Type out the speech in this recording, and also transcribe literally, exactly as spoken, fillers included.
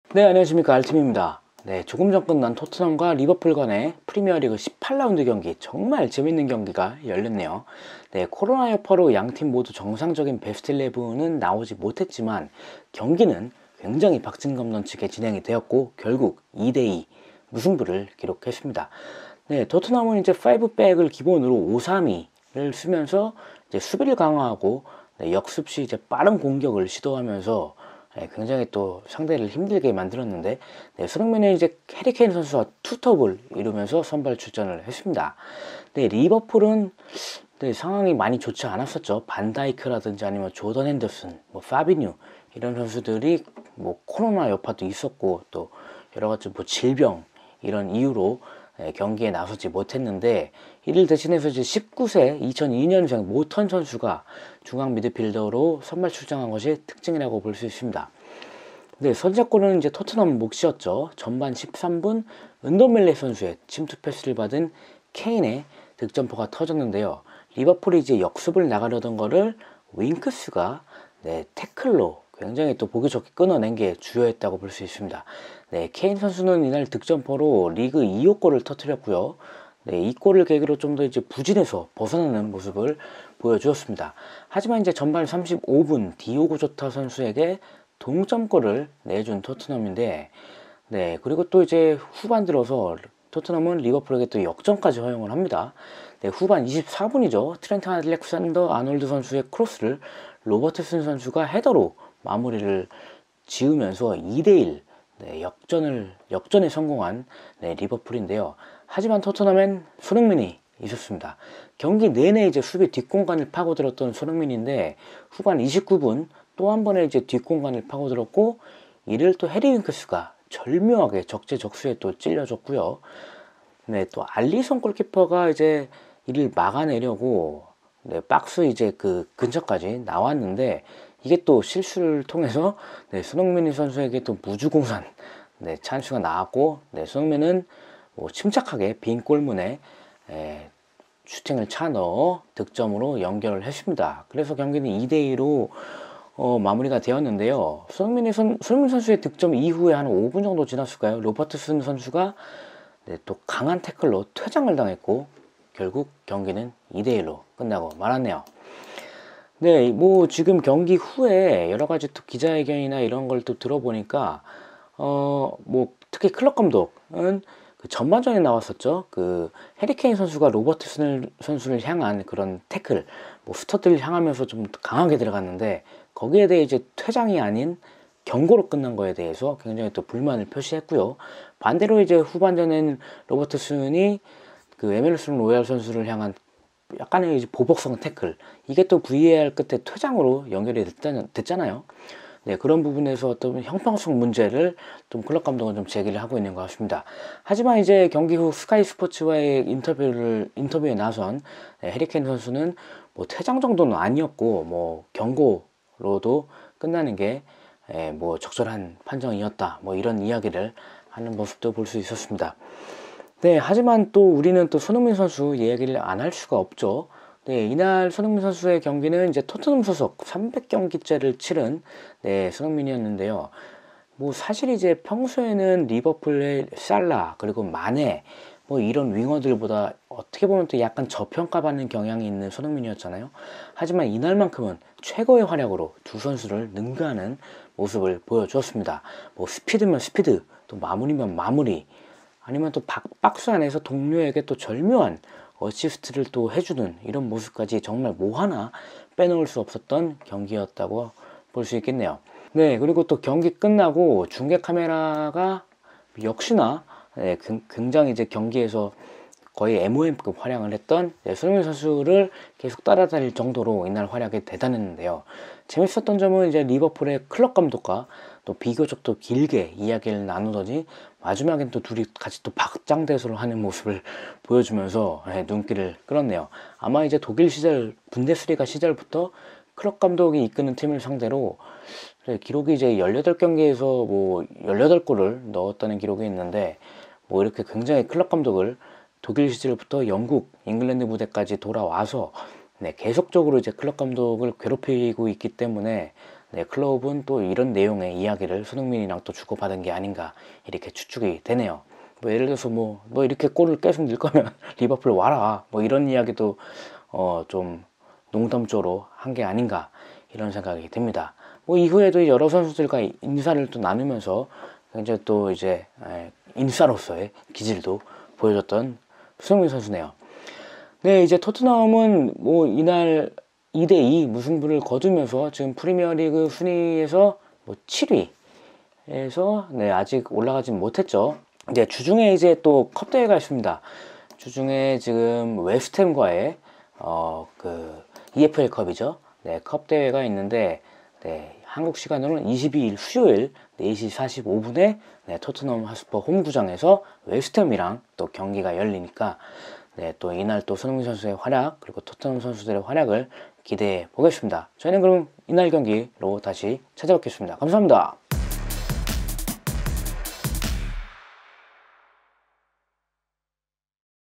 네, 안녕하십니까. 알팀입니다. 네, 조금 전 끝난 토트넘과 리버풀 간의 프리미어리그 십팔 라운드 경기, 정말 재밌는 경기가 열렸네요. 네, 코로나 여파로 양 팀 모두 정상적인 베스트 십일은 나오지 못했지만 경기는 굉장히 박진감 넘치게 진행이 되었고 결국 이 대 이 무승부를 기록했습니다. 네, 토트넘은 이제 파이브백을 기본으로 오 삼 이를 쓰면서 이제 수비를 강화하고, 네, 역습 시 이제 빠른 공격을 시도하면서 네, 굉장히 또 상대를 힘들게 만들었는데, 네, 손흥민은 이제 해리케인 선수와 투톱을 이루면서 선발 출전을 했습니다. 네, 리버풀은 네, 상황이 많이 좋지 않았었죠. 반다이크라든지 아니면 조던 핸더슨, 뭐 파비뉴 이런 선수들이 뭐 코로나 여파도 있었고 또 여러 가지 뭐 질병 이런 이유로 네, 경기에 나서지 못했는데, 이를 대신해서 이제 십구 세 이천이 년생 모턴 선수가 중앙 미드필더로 선발 출장한 것이 특징이라고 볼 수 있습니다. 네, 선제골은 이제 토트넘 몫이었죠. 전반 십삼 분 은더밀레 선수의 침투 패스를 받은 케인의 득점포가 터졌는데요. 리버풀이 이제 역습을 나가려던 거를 윙크스가 네, 태클로 굉장히 또 보기 좋게 끊어낸 게 주요했다고 볼 수 있습니다. 네, 케인 선수는 이날 득점포로 리그 이 호 골을 터뜨렸고요. 네, 이 골을 계기로 좀 더 이제 부진에서 벗어나는 모습을 보여주었습니다. 하지만 이제 전반 삼십오 분 디오고 조타 선수에게 동점골을 내준 토트넘인데, 네, 그리고 또 이제 후반 들어서 토트넘은 리버풀에게 또 역전까지 허용을 합니다. 네, 후반 이십사 분이죠. 트렌트 알렉산더 아놀드 선수의 크로스를 로버트슨 선수가 헤더로 마무리를 지으면서 이 대 일 네, 역전을 역전에 성공한 네, 리버풀인데요. 하지만 토트넘엔 손흥민이 있었습니다. 경기 내내 이제 수비 뒷공간을 파고들었던 손흥민인데, 후반 이십구 분 또 한 번의 이제 뒷공간을 파고들었고, 이를 또 해리 윙크스가 절묘하게 적재적소에 또 찔려줬고요. 네, 또 알리송 골키퍼가 이제 이를 막아내려고 네, 박스 이제 그 근처까지 나왔는데, 이게 또 실수를 통해서 네, 손흥민 선수에게 또 무주공산 네, 찬스가 나왔고, 네, 손흥민은 뭐 침착하게 빈 골문에 에, 슈팅을 차 넣어 득점으로 연결을 했습니다. 그래서 경기는 이 대 이로 어, 마무리가 되었는데요. 손흥민의 선, 손흥민 선수의 득점 이후에 한 오 분 정도 지났을까요? 로버트슨 선수가 네, 또 강한 태클로 퇴장을 당했고 결국 경기는 이 대 일로 끝나고 말았네요. 네, 뭐 지금 경기 후에 여러 가지 또 기자회견이나 이런 걸 또 들어보니까 어, 뭐 특히 클럽 감독은 그 전반전에 나왔었죠. 그 해리케인 선수가 로버트슨 선수를 향한 그런 태클, 뭐 스터드를 향하면서 좀 강하게 들어갔는데, 거기에 대해 이제 퇴장이 아닌 경고로 끝난 거에 대해서 굉장히 또 불만을 표시했고요. 반대로 이제 후반전에는 로버트슨이 그 에메르슨 로얄 선수를 향한 약간의 이제 보복성 태클, 이게 또 브이에이알 끝에 퇴장으로 연결이 됐잖아요. 네, 그런 부분에서 어떤 형평성 문제를 좀 클럽 감독은 좀 제기를 하고 있는 것 같습니다. 하지만 이제 경기 후 스카이 스포츠와의 인터뷰를 인터뷰에 나선 네, 해리케인 선수는 뭐 퇴장 정도는 아니었고 뭐 경고로도 끝나는 게 뭐 적절한 판정이었다, 뭐 이런 이야기를 하는 모습도 볼 수 있었습니다. 네, 하지만 또 우리는 또 손흥민 선수 이야기를 안 할 수가 없죠. 네, 이날 손흥민 선수의 경기는 이제 토트넘 소속 삼백 경기째를 치른 네, 손흥민이었는데요. 뭐 사실 이제 평소에는 리버풀의 살라 그리고 마네 뭐 이런 윙어들보다 어떻게 보면 또 약간 저평가받는 경향이 있는 손흥민이었잖아요. 하지만 이날만큼은 최고의 활약으로 두 선수를 능가하는 모습을 보여주었습니다. 뭐 스피드면 스피드, 또 마무리면 마무리, 아니면 또 박스 안에서 동료에게 또 절묘한 어시스트를 또 해주는 이런 모습까지 정말 뭐 하나 빼놓을 수 없었던 경기였다고 볼 수 있겠네요. 네, 그리고 또 경기 끝나고 중계 카메라가 역시나 네, 굉장히 이제 경기에서 거의 엠오엠급 활약을 했던 네, 손흥민 선수를 계속 따라다닐 정도로 이날 활약이 대단했는데요. 재밌었던 점은 이제 리버풀의 클럽 감독과 또 비교적 또 길게 이야기를 나누더니 마지막엔 또 둘이 같이 또 박장대소를 하는 모습을 보여주면서 네, 눈길을 끌었네요. 아마 이제 독일 시절 분데스리가 시절부터 클럽 감독이 이끄는 팀을 상대로 네, 기록이 이제 열여덟 경기에서 뭐 열여덟 골을 넣었다는 기록이 있는데, 뭐 이렇게 굉장히 클럽 감독을 독일 시절부터 영국, 잉글랜드 무대까지 돌아와서 네, 계속적으로 이제 클럽 감독을 괴롭히고 있기 때문에 네, 클럽은 또 이런 내용의 이야기를 손흥민이랑 또 주고받은 게 아닌가 이렇게 추측이 되네요. 뭐 예를 들어서 뭐 너 이렇게 골을 계속 넣을 거면 리버풀 와라 뭐 이런 이야기도 어 좀 농담조로 한 게 아닌가 이런 생각이 듭니다. 뭐 이후에도 여러 선수들과 인사를 또 나누면서 굉장히 또 이제 인싸로서의 기질도 보여줬던 손흥민 선수네요. 네, 이제 토트넘은 뭐 이날 이 대 이 무승부를 거두면서 지금 프리미어리그 순위에서 뭐 칠 위에서 네, 아직 올라가진 못했죠. 이제 주중에 이제 또 컵 대회가 있습니다. 주중에 지금 웨스트햄과의 어 그 이에프엘컵이죠. 네, 컵 대회가 있는데 네, 한국 시간으로는 이십이 일 수요일 네 시 사십오 분에 네, 토트넘 하스퍼 홈구장에서 웨스트햄이랑 또 경기가 열리니까 네, 또 이날 또 손흥민 선수의 활약 그리고 토트넘 선수들의 활약을 기대해 보겠습니다. 저희는 그럼 이날 경기로 다시 찾아뵙겠습니다. 감사합니다.